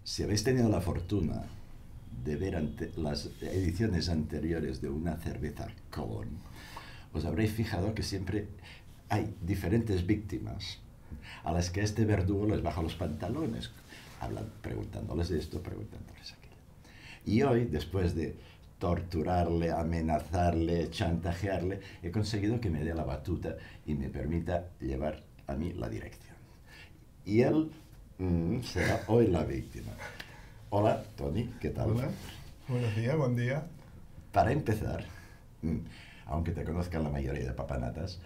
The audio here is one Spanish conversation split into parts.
Si habéis tenido la fortuna de ver las ediciones anteriores de Una cerveza Colón, os habréis fijado que siempre hay diferentes víctimas a las que este verdugo les baja los pantalones, preguntándoles esto, preguntándoles aquello. Y hoy, después de torturarle, amenazarle, chantajearle, he conseguido que me dé la batuta y me permita llevar a mí la dirección. Y él será hoy la víctima. Hola, Tony, ¿qué tal? Hola, buenos días, buen día. Para empezar, aunque te conozcan la mayoría de papanatas,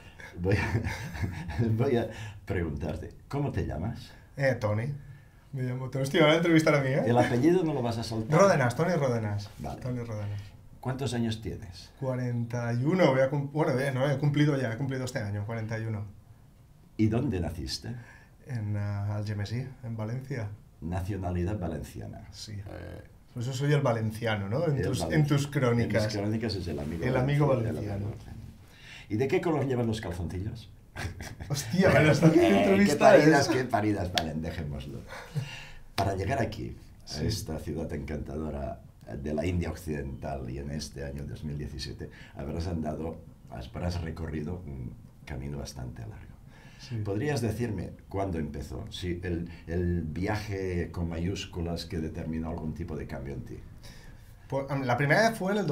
voy a preguntarte, ¿cómo te llamas? Tony. Me llamo Tony. Hostia, van a entrevistar a mí, ¿eh? El apellido no lo vas a soltar. Ródenas, Tony Ródenas. Vale. Tony Ródenas. ¿Cuántos años tienes? 41, bueno, no, he cumplido este año, 41. ¿Y dónde naciste? En Algemesí, en Valencia. Nacionalidad valenciana. Sí. Por eso soy el valenciano, ¿no? En tus crónicas. En mis crónicas es el amigo valenciano. ¿Y de qué color llevan los calzoncillos? Hostia, pero hasta qué entrevista qué paridas, vale, dejémoslo. Para llegar aquí, a esta ciudad encantadora de la India Occidental, y en este año 2017, habrás recorrido un camino bastante largo. Sí. ¿Podrías decirme cuándo empezó? Sí, el viaje con mayúsculas que determinó algún tipo de cambio en ti. Pues, la primera vez fue en el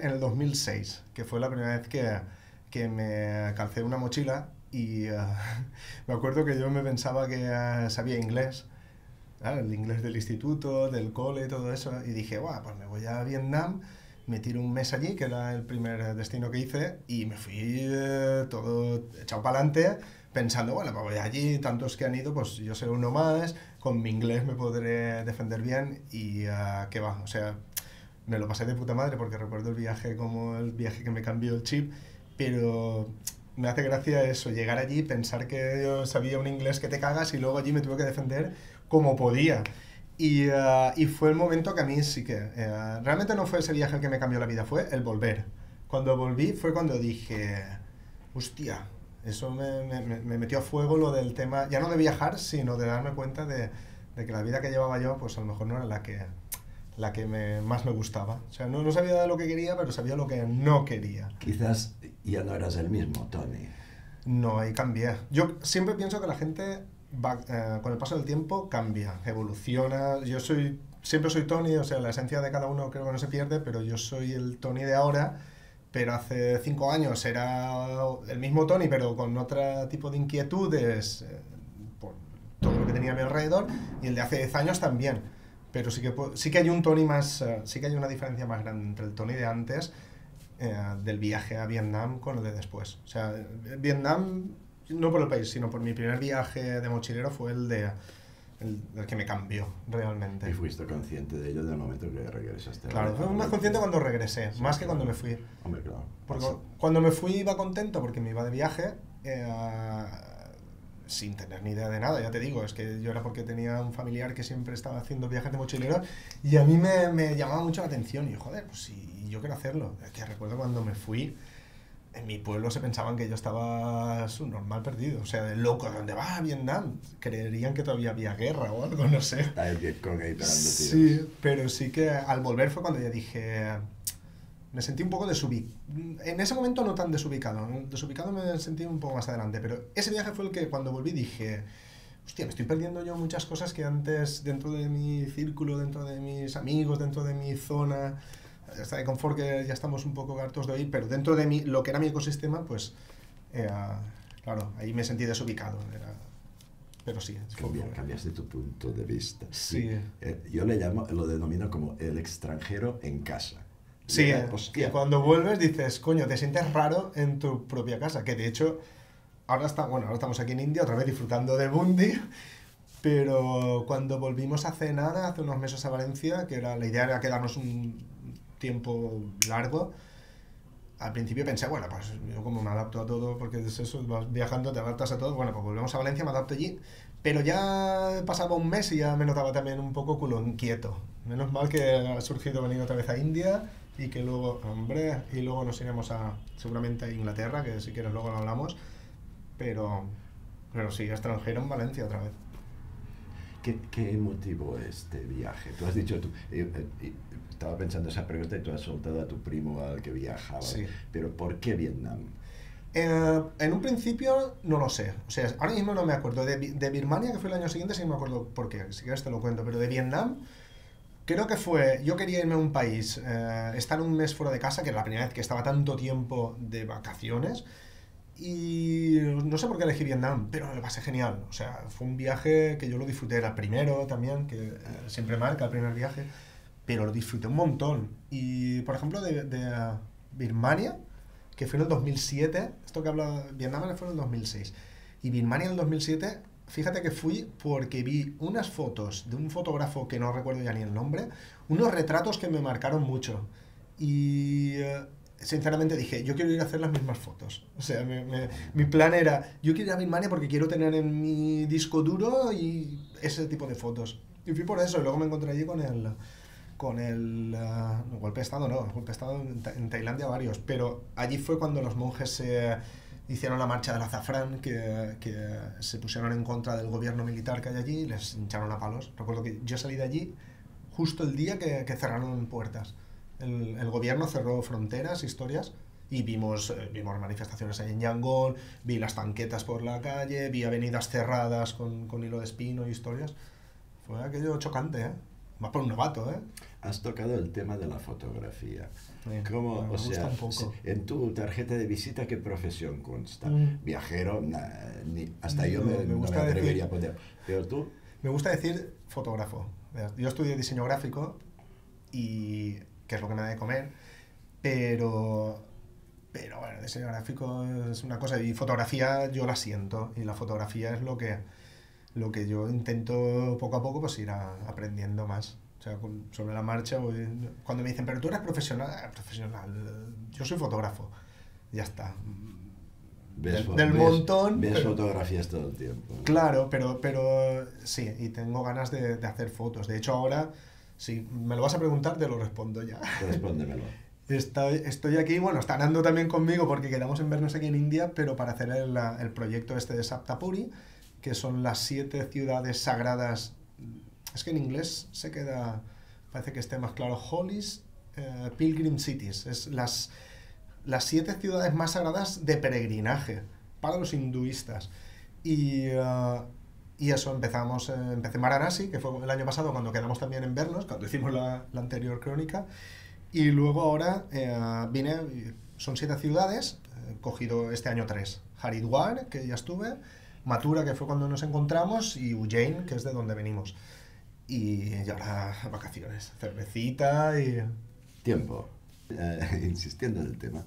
2006, que fue la primera vez que me calcé una mochila y me acuerdo que yo me pensaba que sabía inglés, ¿vale? El inglés del instituto, del cole, todo eso, y dije, guau, pues me voy a Vietnam, me tiro un mes allí, que era el primer destino que hice, y me fui todo echado para adelante, pensando, bueno, pues voy allí, tantos que han ido, pues yo seré uno más, con mi inglés me podré defender bien, y qué va, o sea, me lo pasé de puta madre, porque recuerdo el viaje como el viaje que me cambió el chip, pero me hace gracia eso, llegar allí, pensar que yo sabía un inglés que te cagas y luego allí me tuve que defender como podía. Y fue el momento que a mí sí que... realmente no fue ese viaje el que me cambió la vida, fue el volver. Cuando volví fue cuando dije, hostia, eso me metió a fuego lo del tema, ya no de viajar, sino de darme cuenta de que la vida que llevaba yo, pues a lo mejor no era la que más me gustaba. O sea, no sabía lo que quería, pero sabía lo que no quería. Quizás ya no eras el mismo, Tony. No, ahí cambié. Yo siempre pienso que la gente va, con el paso del tiempo cambia, evoluciona. Siempre soy Tony, o sea, la esencia de cada uno creo que no se pierde, pero yo soy el Tony de ahora, pero hace 5 años era el mismo Tony, pero con otro tipo de inquietudes por todo lo que tenía a mi alrededor, y el de hace 10 años también. Pero sí que hay un Tony más, sí que hay una diferencia más grande entre el Tony de antes del viaje a Vietnam con el de después. O sea, Vietnam, no por el país, sino por mi primer viaje de mochilero fue el que me cambió realmente. ¿Y fuiste consciente de ello del momento que regresaste? Claro, fui más consciente cuando regresé, sí, más que cuando me fui. Hombre, claro. Porque cuando me fui iba contento porque me iba de viaje, sin tener ni idea de nada, ya te digo, es que yo era porque tenía un familiar que siempre estaba haciendo viajes de mochileros y a mí me llamaba mucho la atención y joder, pues si yo quiero hacerlo. Es que recuerdo cuando me fui, en mi pueblo se pensaban que yo estaba subnormal perdido, o sea, de loco, ¿dónde vas a Vietnam? Creerían que todavía había guerra o algo, no sé. Está el Vietcong ahí pegando tiros. Sí, pero sí que al volver fue cuando ya dije... Me sentí un poco desubicado. En ese momento no tan desubicado. Desubicado me sentí un poco más adelante. Pero ese viaje fue el que cuando volví dije... Hostia, me estoy perdiendo yo muchas cosas que antes dentro de mi círculo, dentro de mis amigos, dentro de mi zona de confort que ya estamos un poco hartos de oír, pero dentro de lo que era mi ecosistema, pues... claro, ahí me sentí desubicado. Pero sí. Cambiaste tu punto de vista. Sí. Yo lo denomino como el extranjero en casa. Sí, que cuando vuelves dices, coño, te sientes raro en tu propia casa, que de hecho ahora estamos aquí en India otra vez disfrutando de Bundi, pero cuando volvimos hace unos meses a Valencia, que la idea era quedarnos un tiempo largo, al principio pensé, bueno, pues yo como me adapto a todo, porque es eso, vas viajando, te adaptas a todo, bueno, pues volvemos a Valencia, me adapto allí, pero ya pasaba un mes y ya me notaba también un poco culo inquieto. Menos mal que ha surgido venir otra vez a India y que luego, y luego nos iremos seguramente a Inglaterra, que si quieres luego lo hablamos, pero sí, extranjero en Valencia otra vez. ¿Qué motivó este viaje? Tú has dicho, estaba pensando esa pregunta y tú has soltado a tu primo al que viajaba. Sí. Pero ¿por qué Vietnam? En un principio no lo sé, o sea, ahora mismo no me acuerdo. De Birmania, que fue el año siguiente, sí me acuerdo por qué, si quieres te lo cuento, pero de Vietnam creo que fue, yo quería irme a un país, estar un mes fuera de casa, que era la primera vez que estaba tanto tiempo de vacaciones, y no sé por qué elegí Vietnam, pero me lo pasé genial, o sea, fue un viaje que yo lo disfruté, era el primero también, que siempre marca el primer viaje, pero lo disfruté un montón. Y por ejemplo de Birmania, que fue en el 2007, esto que habla Vietnam fue en el 2006, y Birmania en el 2007, fíjate que fui porque vi unas fotos de un fotógrafo que no recuerdo ya ni el nombre, unos retratos que me marcaron mucho, y sinceramente dije, yo quiero ir a hacer las mismas fotos. O sea, mi plan era, yo quiero ir a Birmania porque quiero tener en mi disco duro y ese tipo de fotos. Y fui por eso, y luego me encontré allí con el golpe de estado, no, el golpe de estado en Tailandia varios, pero allí fue cuando los monjes hicieron la marcha del azafrán, que se pusieron en contra del gobierno militar que hay allí y les hincharon a palos. Recuerdo que yo salí de allí justo el día que cerraron puertas. El gobierno cerró fronteras, historias, y vimos manifestaciones ahí en Yangon, vi las tanquetas por la calle, vi avenidas cerradas con hilo de espino y historias. Fue aquello chocante, ¿eh? Más por un novato, ¿eh? Has tocado el tema de la fotografía. Sí, ¿Cómo, me gusta un poco. en tu tarjeta de visita, ¿qué profesión consta? Viajero, hasta No, yo no me gusta atrevería decir, a poner. Pero tú, me gusta decir fotógrafo. Yo estudié diseño gráfico, y que es lo que me da de comer, pero bueno, diseño gráfico es una cosa, y fotografía yo la siento, y la fotografía es lo que yo intento poco a poco pues ir aprendiendo más. O sea, sobre la marcha, cuando me dicen, pero tú eres profesional, yo soy fotógrafo, ya está. Del montón. ves fotografías todo el tiempo, ¿no? Claro, pero sí, y tengo ganas de hacer fotos. De hecho, ahora, si me lo vas a preguntar, te lo respondo ya. Respóndemelo. Estoy aquí, bueno, está Nando también conmigo porque quedamos en vernos aquí en India, pero para hacer el proyecto este de Saptapuri, que son las 7 ciudades sagradas. Es que en inglés se queda, parece que esté más claro, Holies, Pilgrim Cities. Es las 7 ciudades más sagradas de peregrinaje para los hinduistas. Y eso, empecé en Varanasi, que fue el año pasado cuando quedamos también en vernos, cuando hicimos la anterior crónica. Y luego ahora son 7 ciudades, he cogido este año 3. Haridwar, que ya estuve, Mathura, que fue cuando nos encontramos, y Ujjain, que es de donde venimos. Y ahora vacaciones, cervecita y... Tiempo. Insistiendo en el tema,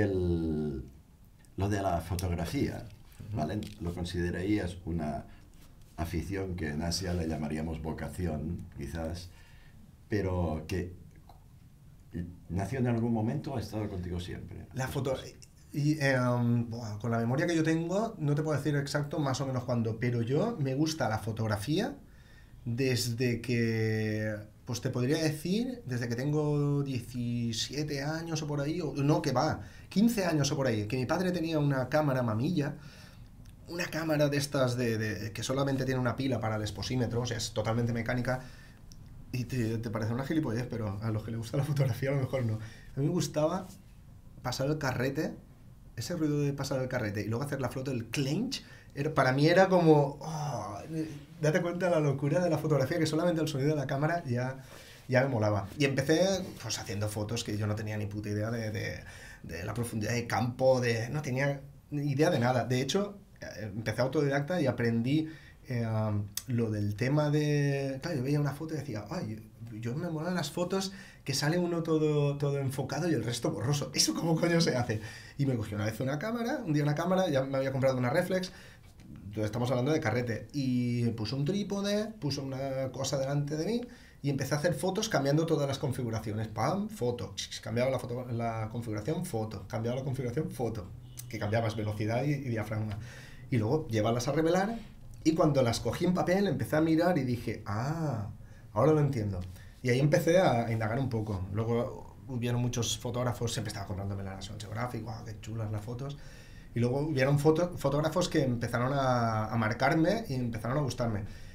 lo de la fotografía, ¿vale? Lo considerarías una afición que en Asia le llamaríamos vocación, quizás, pero que nació en algún momento o ha estado contigo siempre. La foto... Y, con la memoria que yo tengo, no te puedo decir exacto más o menos cuándo, pero yo me gusta la fotografía desde que, pues te podría decir, desde que tengo 17 años o por ahí, o no, que va, 15 años o por ahí, que mi padre tenía una cámara mamilla, una cámara de estas que solamente tiene una pila para el exposímetro, o sea, es totalmente mecánica, y te parece una gilipollez, pero a los que les gusta la fotografía a lo mejor no. A mí me gustaba pasar el carrete, ese ruido de pasar el carrete, y luego hacer la foto del clench, para mí era como... date cuenta de la locura de la fotografía, que solamente el sonido de la cámara ya me molaba. Y empecé pues haciendo fotos que yo no tenía ni puta idea de la profundidad de campo, no tenía ni idea de nada. De hecho, empecé autodidacta y aprendí lo del tema de... Claro, yo veía una foto y decía, ay, yo me molan las fotos que sale uno todo enfocado y el resto borroso. ¿Eso cómo coño se hace? Y me cogí un día una cámara, ya me había comprado una reflex. Estamos hablando de carrete, y puse un trípode, puse una cosa delante de mí y empecé a hacer fotos cambiando todas las configuraciones. Pam, foto, cambiaba la configuración, foto, cambiaba la configuración, foto, que cambiabas velocidad y diafragma. Y luego llevarlas a revelar, y cuando las cogí en papel empecé a mirar y dije, ahora lo entiendo. Y ahí empecé a indagar un poco. Luego hubieron muchos fotógrafos, siempre estaba comprándome la National Geographic, wow, qué chulas las fotos. Y luego hubieron fotógrafos que empezaron a marcarme y empezaron a gustarme.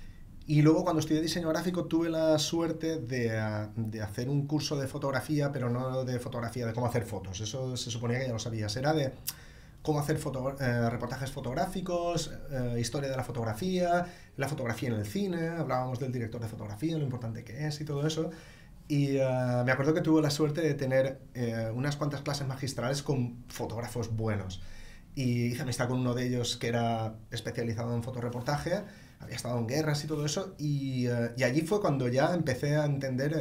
Y luego cuando estudié diseño gráfico tuve la suerte de hacer un curso de fotografía, pero no de fotografía, de cómo hacer fotos. Eso se suponía que ya lo sabías. Era de cómo hacer reportajes fotográficos, historia de la fotografía en el cine, hablábamos del director de fotografía, lo importante que es y todo eso. Y me acuerdo que tuve la suerte de tener unas cuantas clases magistrales con fotógrafos buenos. Y hice amistad con uno de ellos que era especializado en fotoreportaje, había estado en guerras y todo eso, y allí fue cuando ya empecé a entender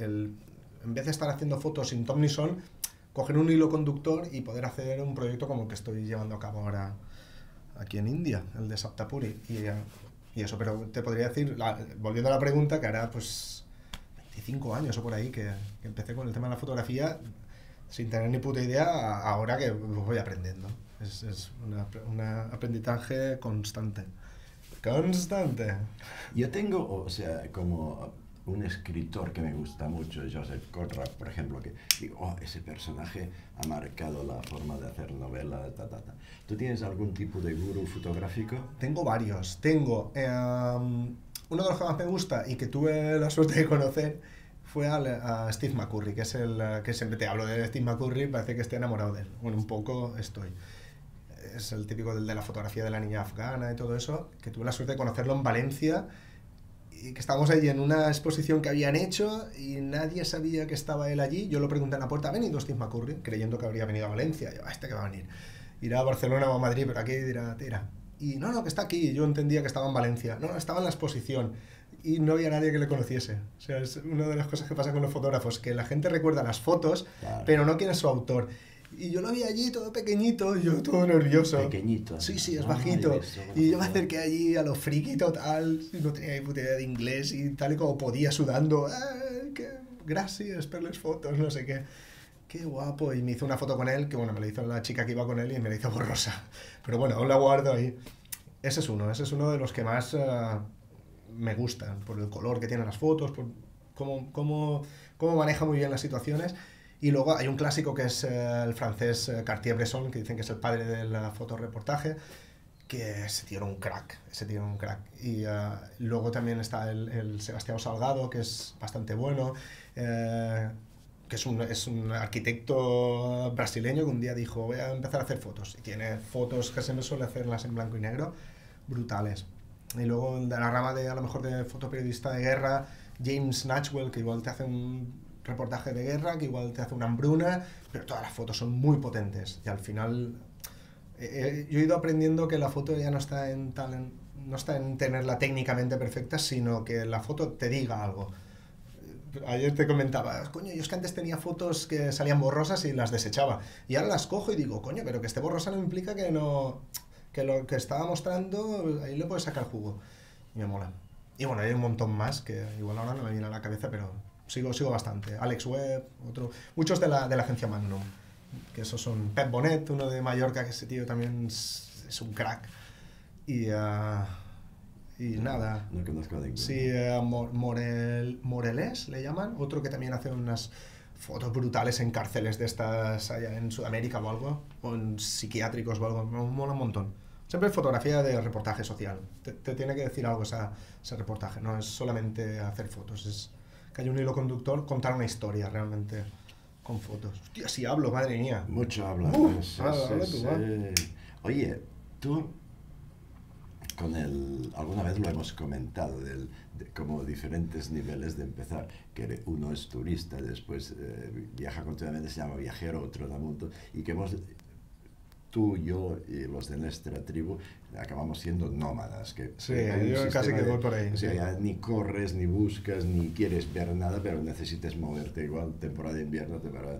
en vez de estar haciendo fotos sin ton ni son, coger un hilo conductor y poder hacer un proyecto como el que estoy llevando a cabo ahora aquí en India, el de Saptapuri. Y eso, pero te podría decir, volviendo a la pregunta, que hará pues 25 años o por ahí que empecé con el tema de la fotografía sin tener ni puta idea, ahora que voy aprendiendo. Es un aprendizaje constante. Constante. Yo tengo, o sea, como un escritor que me gusta mucho, Joseph Conrad, por ejemplo, que digo, oh, ese personaje ha marcado la forma de hacer novela, ta, ta, ta. ¿Tú tienes algún tipo de gurú fotográfico? Tengo varios. Tengo uno de los que más me gusta y que tuve la suerte de conocer fue a Steve McCurry, que es el que siempre te hablo de Steve McCurry, parece que estoy enamorado de él. Bueno, un poco estoy. Es el típico de la fotografía de la niña afgana y todo eso, que tuve la suerte de conocerlo en Valencia y que estábamos allí en una exposición que habían hecho y nadie sabía que estaba él allí. Yo lo pregunté en la puerta, ¿ha venido Steve McCurry? Creyendo que habría venido a Valencia. Yo, este que va a venir. Irá a Barcelona o a Madrid, pero aquí dirá, tira. Y no, que está aquí. Yo entendía que estaba en Valencia. No, estaba en la exposición. Y no había nadie que le conociese. O sea, es una de las cosas que pasa con los fotógrafos, que la gente recuerda las fotos, claro, pero no quién es su autor. Y yo lo vi allí todo pequeñito, yo todo nervioso. Pequeñito. Sí, es bajito. Y yo me acerqué allí a lo friki total, no tenía ni puta idea de inglés y tal y como podía sudando. Gracias por las fotos, no sé qué. Qué guapo. Y me hizo una foto con él, que bueno, me la hizo la chica que iba con él y me la hizo borrosa. Pero bueno, aún la guardo ahí. Ese es uno de los que más me gustan, por el color que tienen las fotos, por cómo maneja muy bien las situaciones. Y luego hay un clásico que es el francés Cartier-Bresson, que dicen que es el padre del fotoreportaje, que ese tío era un crack, Y luego también está el Sebastião Salgado, que es bastante bueno, que es un arquitecto brasileño que un día dijo, voy a empezar a hacer fotos. Y tiene fotos que siempre suele hacerlas en blanco y negro, brutales. Y luego de la rama a lo mejor de fotoperiodista de guerra, James Natchwell, que igual te hace un reportaje de guerra, que igual te hace una hambruna, pero todas las fotos son muy potentes y al final yo he ido aprendiendo que la foto ya no está en tenerla técnicamente perfecta, sino que la foto te diga algo. Ayer te comentaba, coño, yo es que antes tenía fotos que salían borrosas y las desechaba, y ahora las cojo y digo, coño, pero que esté borrosa no implica que lo que estaba mostrando ahí le puedes sacar jugo, y me mola. Y bueno, hay un montón más que igual ahora no me viene a la cabeza, pero sigo bastante. Alex Webb, muchos de la agencia Magnum, que esos son Pep Bonet, uno de Mallorca, que ese tío también es un crack. Y nada. No conozco a ninguno. Sí, Moreles le llaman, otro que también hace unas fotos brutales en cárceles de estas allá en Sudamérica o algo, o en psiquiátricos o algo, me mola un montón. Siempre es fotografía de reportaje social. Te tiene que decir algo ese reportaje, no es solamente hacer fotos, es que hay un hilo conductor, contar una historia realmente con fotos. Hostia, si hablo, madre mía. Mucho hablas. Oye, tú, alguna vez lo hemos comentado, de como diferentes niveles de empezar, que uno es turista, después viaja continuamente, se llama viajero, otro da mundo, y que tú, yo y los de nuestra tribu acabamos siendo nómadas. Sí, yo casi que voy por ahí. O sea, ya ni corres, ni buscas, ni quieres ver nada, pero necesitas moverte igual, temporada de invierno, temporada...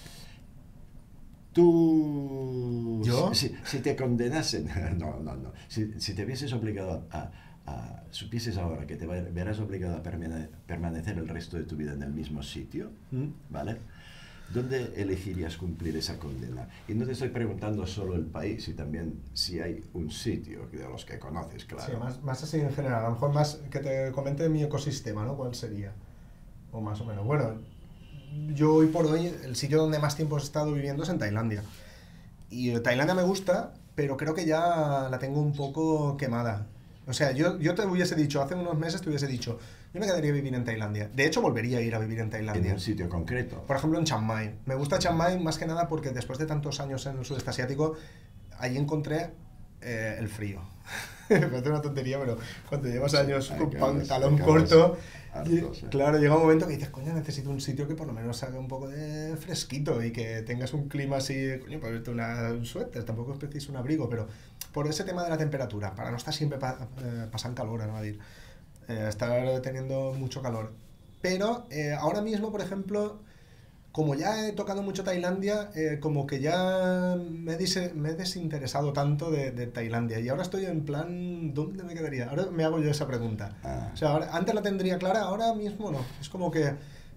Tú... ¿Yo? Si te condenasen... No. Si te vieses obligado supieses ahora que te verás obligado a permanecer el resto de tu vida en el mismo sitio, ¿vale? ¿Dónde elegirías cumplir esa condena? Y no te estoy preguntando solo el país, y también si hay un sitio de los que conoces, claro. Sí, más así en general. A lo mejor más que te comente mi ecosistema, ¿no? ¿Cuál sería? O más o menos. Bueno, yo hoy por hoy, el sitio donde más tiempo he estado viviendo es en Tailandia. Y Tailandia me gusta, pero creo que ya la tengo un poco quemada. O sea, yo te hubiese dicho, hace unos meses te hubiese dicho, yo me quedaría a vivir en Tailandia. De hecho, volvería a ir a vivir en Tailandia. En un sitio concreto. Por ejemplo, en Chiang Mai. Me gusta Chiang Mai más que nada porque después de tantos años en el sudeste asiático, ahí encontré el frío. Me parece una tontería, pero cuando llevas años con pantalón corto, claro, llega un momento que dices, coño, necesito un sitio que por lo menos haga un poco de fresquito y que tengas un clima así, coño, para verte un suéter, tampoco es preciso un abrigo, pero por ese tema de la temperatura, para no estar siempre pasando calor, ¿no? Estar teniendo mucho calor. Pero ahora mismo, por ejemplo, como ya he tocado mucho Tailandia, como que ya me he desinteresado tanto de Tailandia. Y ahora estoy en plan, ¿dónde me quedaría? Ahora me hago yo esa pregunta. O sea, antes la tendría clara, ahora mismo no. Es como que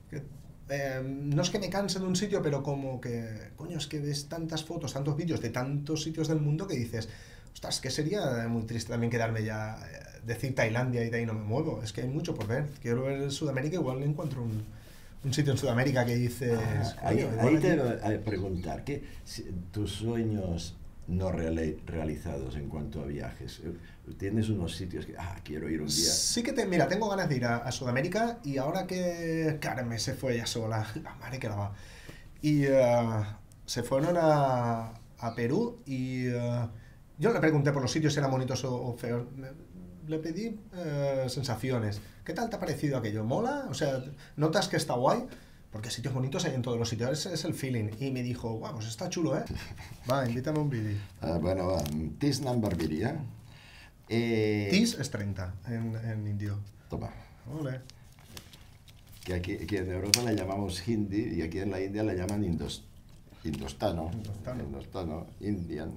no es que me canse de un sitio, pero como que, coño, es que ves tantas fotos, tantos vídeos de tantos sitios del mundo que dices, ostras, que sería muy triste también quedarme ya, decir Tailandia y de ahí no me muevo. Es que hay mucho por ver. Quiero ver Sudamérica, igual encuentro un sitio en Sudamérica que dices... ahí te voy a preguntar, tus sueños no realizados en cuanto a viajes, ¿tienes unos sitios que, quiero ir un día? Sí que mira, tengo ganas de ir a Sudamérica y ahora que Carmen se fue ella sola, la madre que la va, y se fueron a Perú y yo le pregunté por los sitios si eran bonitos o feos. Le pedí sensaciones. ¿Qué tal te ha parecido aquello? ¿Mola? O sea, ¿notas que está guay? Porque sitios bonitos hay en todos los sitios, es el feeling. Y me dijo, guau, pues está chulo, ¿eh? Va, invítame a un vídeo. Bueno, va, Tis Nambarbiria. Tis es 30 en indio. Toma. Ole. Que aquí en Europa le llamamos hindi y aquí en la India le llaman indostano, indian.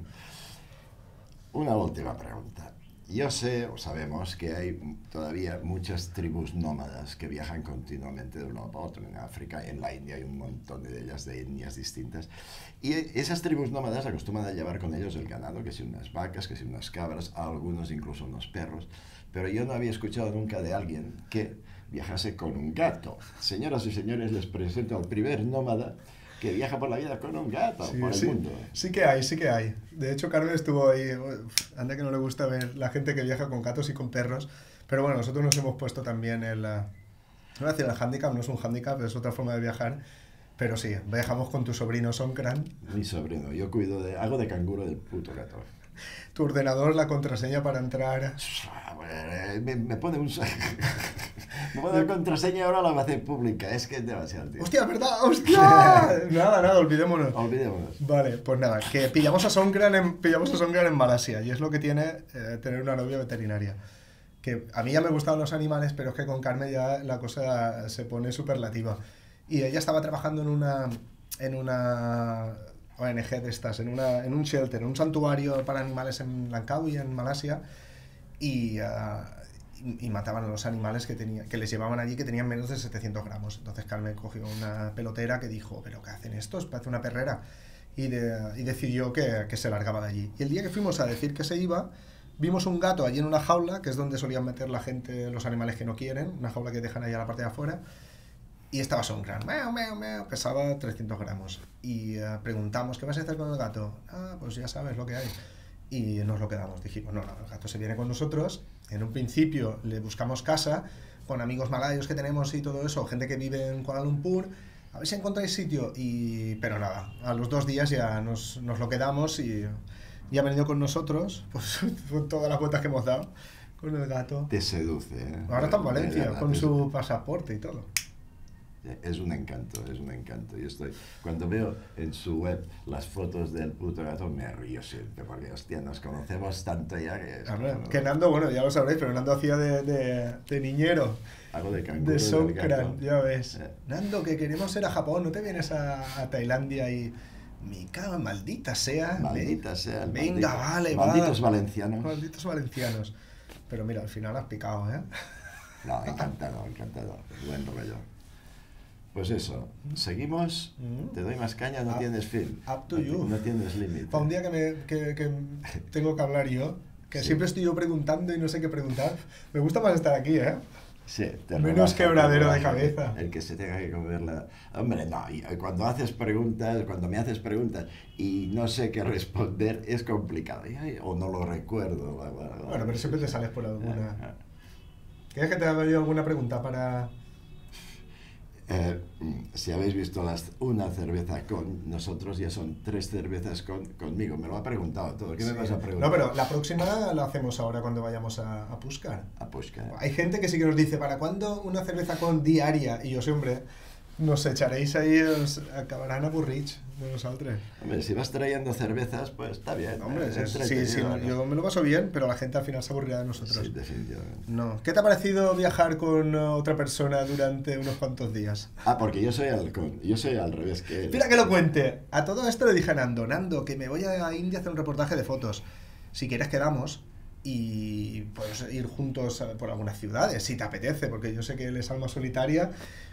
Una última pregunta. Yo sé, o sabemos, que hay todavía muchas tribus nómadas que viajan continuamente de un lado a otro. En África, en la India hay un montón de ellas, de etnias distintas. Y esas tribus nómadas acostumbran a llevar con ellos el ganado, que si unas vacas, que si unas cabras, algunos incluso unos perros. Pero yo no había escuchado nunca de alguien que viajase con un gato. Señoras y señores, les presento al primer nómada que viaja por la vida con un gato, por el mundo. Sí que hay. De hecho, Carmen estuvo ahí, anda que no le gusta ver la gente que viaja con gatos y con perros, pero bueno, nosotros nos hemos puesto también no voy a decir el handicap, no es un handicap, es otra forma de viajar, pero sí, viajamos con tu sobrino Songkran. Mi sobrino, yo hago de canguro del puto gato. Tu ordenador, la contraseña para entrar... Me pone un... Me pone la contraseña y ahora la va a hacer pública. Es que es demasiado, tío. ¡Hostia, verdad! ¡Hostia! Nada, olvidémonos. Vale, pues nada, que pillamos a Songkran en Malasia y es lo que tiene tener una novia veterinaria. Que a mí ya me gustaban los animales, pero es que con Carmen ya la cosa se pone superlativa. Y ella estaba trabajando en una ONG de estas, en un shelter, en un santuario para animales en Langkawi, en Malasia, y mataban a los animales que les llevaban allí, que tenían menos de 700 gramos. Entonces Carmen cogió una pelotera que dijo, ¿pero qué hacen estos? Parece una perrera. Y decidió que se largaba de allí. Y el día que fuimos a decir que se iba, vimos un gato allí en una jaula, que es donde solían meter la gente los animales que no quieren, una jaula que dejan ahí a la parte de afuera. Y estaba Songkran, pesaba 300 gramos. Y preguntamos, ¿qué vas a hacer con el gato? Pues ya sabes lo que hay. Y nos lo quedamos. Dijimos, no, el gato se viene con nosotros. En un principio le buscamos casa, con amigos malayos que tenemos y todo eso, gente que vive en Kuala Lumpur. A ver si encontráis sitio. Pero nada, a los 2 días ya nos lo quedamos y ha venido con nosotros, pues con todas las vueltas que hemos dado, con el gato. Te seduce, ¿eh? Ahora está en Valencia, con su pasaporte y todo. Es un encanto. Cuando veo en su web las fotos del puto gato, me río siempre, porque, hostia, nos conocemos tanto ya que... Que Nando, bueno, ya lo sabréis, pero Nando hacía de niñero. Hago de canguro. De Songkran, ya ves. Nando, que queremos ir a Japón, ¿no te vienes a Tailandia? Y me cago en maldita sea. Maldita sea. Venga, vale, malditos valencianos. Malditos valencianos. Pero mira, al final has picado, ¿eh? No, encantado. Buen rollo. Pues eso, seguimos, te doy más caña, no tienes fin. Up to you. No tienes límite. Para un día que tengo que hablar yo, que sí. Siempre estoy yo preguntando y no sé qué preguntar, me gusta más estar aquí, ¿eh? Sí, te Menos relaja, quebradero te de relaja. cabeza. El que se tenga que comer la... Hombre, no, y cuando haces preguntas, cuando me haces preguntas y no sé qué responder, es complicado. Ay, o no lo recuerdo. Bueno, pero siempre te sales por Ah, alguna. ah. ¿Quieres que te haga yo alguna pregunta para...? Si habéis visto una cerveza con nosotros, ya son 3 cervezas conmigo. Me lo ha preguntado todo. ¿Qué me Sí. vas a preguntar? No, pero la próxima la hacemos ahora cuando vayamos a Pushcar. Ah, pues que... Hay gente que sí que nos dice, ¿para cuándo una cerveza con diaria? Y yo sé, hombre, nos echaréis ahí, os acabarán aburrits de nosaltres. Hombre, si vas trayendo cervezas, pues está bien. Hombre, es sí, entretenido, ¿no? yo me lo paso bien, pero la gente al final se aburrirá de nosotros. Sí, definitivamente. No. ¿Qué te ha parecido viajar con otra persona durante unos cuantos días? Ah, porque yo soy al revés que él. Mira que lo cuente. A todo esto le dije a Nando, que me voy a India a hacer un reportaje de fotos. Si quieres quedamos y puedes ir juntos por algunas ciudades, si te apetece, porque yo sé que él es alma solitaria.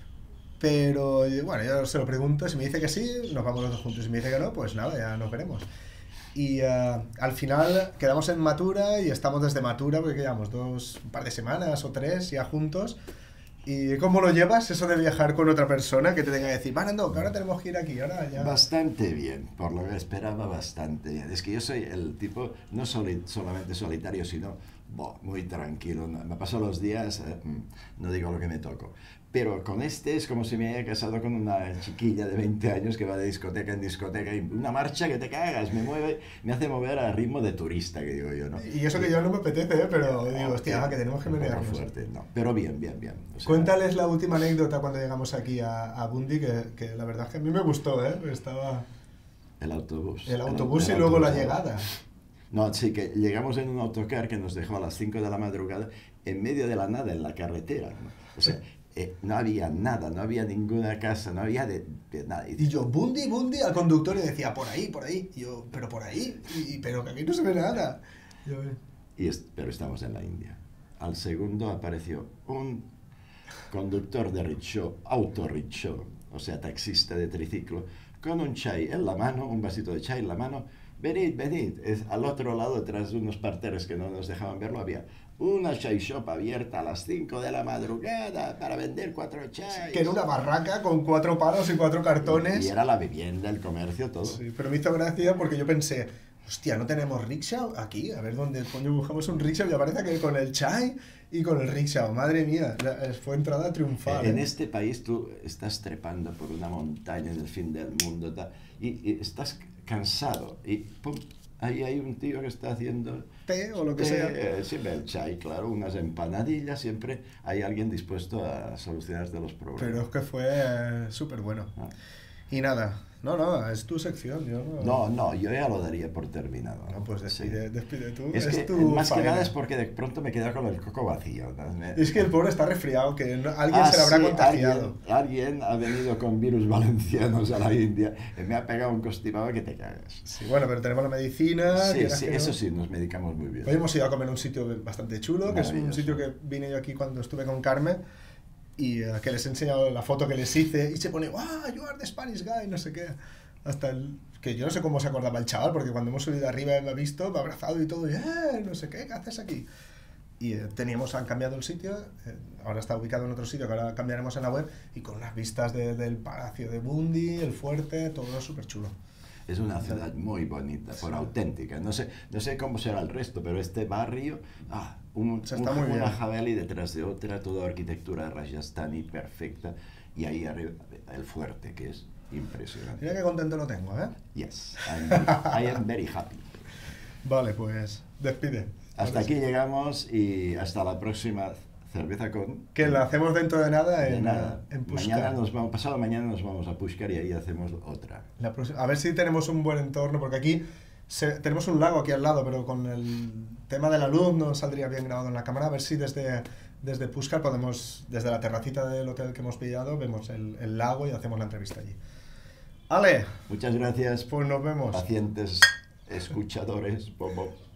Pero bueno, yo se lo pregunto, si me dice que sí, nos vamos los dos juntos. Si me dice que no, pues nada, ya nos veremos. Y al final quedamos en Mathura y estamos desde Mathura, porque quedamos un par de semanas o 3 ya juntos. ¿Y cómo lo llevas eso de viajar con otra persona que te tenga que decir, Nando, que ahora tenemos que ir aquí, ahora ya? Bastante bien, por lo que esperaba, bastante bien. Es que yo soy el tipo, no solamente solitario, sino muy tranquilo. Me paso los días, no digo lo que me toco. Pero con este es como si me haya casado con una chiquilla de 20 años que va de discoteca en discoteca y una marcha que te cagas, me hace mover a ritmo de turista, que digo yo, ¿no? Y eso que yo no me apetece, pero digo, hostia, que tenemos que un poco menearnos. fuerte, no. Pero bien, bien, bien. O sea, Cuéntales la última anécdota cuando llegamos aquí a Bundi, que la verdad es que a mí me gustó, ¿eh? Estaba el autobús. el autobús y luego la llegada. No, sí, que llegamos en un autocar que nos dejó a las 5 de la madrugada en medio de la nada, en la carretera, ¿no? O sea, no había nada, no había ninguna casa, no había de nada. Y yo, Bundi, al conductor y decía, por ahí. Y yo, pero por ahí, pero que aquí no se ve nada. Pero estamos en la India. Al segundo apareció un conductor de rickshaw, autorrickshaw, o sea, taxista de triciclo, con un chai en la mano, un vasito de chai en la mano. Venid. Al otro lado, detrás de unos parterres que no nos dejaban verlo, había una chai shop abierta a las 5 de la madrugada para vender 4 chais. Que era una barraca con 4 palos y 4 cartones. Y era la vivienda, el comercio, todo. Sí, pero me hizo gracia porque yo pensé, hostia, ¿no tenemos rickshaw aquí? A ver dónde coño buscamos un rickshaw y aparece que con el chai y con el rickshaw. Madre mía, fue entrada triunfal. En este país tú estás trepando por una montaña en el fin del mundo y estás cansado y pum, ahí hay un tío que está haciendo té o lo que sea. Siempre el chai, claro, unas empanadillas, siempre hay alguien dispuesto a solucionarte los problemas. Pero es que fue súper bueno. Y nada, no, es tu sección. Yo no, yo ya lo daría por terminado. No, pues despide tú. Es que tu más faena. que nada es porque de pronto me quedo con el coco vacío, ¿no? Es que el pobre está resfriado, que alguien se lo habrá sí, contagiado. Alguien ha venido con virus valencianos a la India y me ha pegado un costimado que te cagas. Sí, bueno, pero tenemos la medicina. Sí, que eso no. sí, nos medicamos muy bien. Hoy hemos ido a comer a un sitio bastante chulo, que es un sitio que vine yo aquí cuando estuve con Carmen y que les he enseñado la foto que les hice y se pone, ¡ah, you are the Spanish guy! No sé qué. Hasta que yo no sé cómo se acordaba el chaval, porque cuando hemos subido arriba me ha visto, me ha abrazado y todo, y no sé qué haces aquí. Y han cambiado el sitio, ahora está ubicado en otro sitio, que ahora cambiaremos en la web, y con unas vistas del palacio de Bundi, el fuerte, todo súper chulo. Es una ciudad muy bonita, por auténtica. No sé cómo será el resto, pero este barrio, una javeli detrás de otra, toda arquitectura rajasthani perfecta, y ahí arriba el fuerte, que es impresionante. Mira qué contento lo tengo, ¿eh? Yes, I am very happy. Vale, pues despide. Hasta aquí llegamos y hasta la próxima cerveza con... Que la hacemos dentro de nada en Pushcar. Pasado mañana nos vamos a Pushcar y ahí hacemos otra. A ver si tenemos un buen entorno, porque aquí tenemos un lago aquí al lado, pero con el tema de la luz no saldría bien grabado en la cámara. A ver si desde Pushcar podemos, desde la terracita del hotel que hemos pillado, vemos el lago y hacemos la entrevista allí. Ale. Muchas gracias. Pues nos vemos. Pacientes escuchadores. Bobo.